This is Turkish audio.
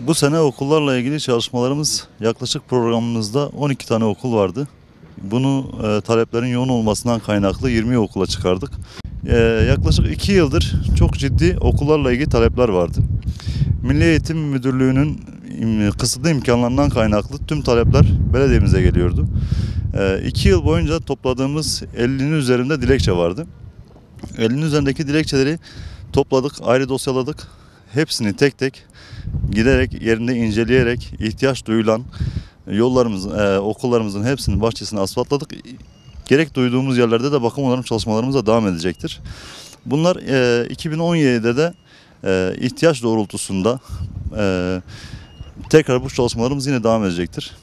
Bu sene okullarla ilgili çalışmalarımız yaklaşık programımızda 12 tane okul vardı. Bunu taleplerin yoğun olmasından kaynaklı 20 okula çıkardık. Yaklaşık 2 yıldır çok ciddi okullarla ilgili talepler vardı. Milli Eğitim Müdürlüğü'nün kısıtlı imkanlarından kaynaklı tüm talepler belediyemize geliyordu. 2 yıl boyunca topladığımız 50'nin üzerinde dilekçe vardı. 50'nin üzerindeki dilekçeleri topladık, ayrı dosyaladık. Hepsini tek tek giderek yerinde inceleyerek ihtiyaç duyulan okullarımızın hepsinin bahçesini asfaltladık. Gerek duyduğumuz yerlerde de bakım onarım çalışmalarımız da devam edecektir. Bunlar 2017'de de ihtiyaç doğrultusunda tekrar bu çalışmalarımız yine devam edecektir.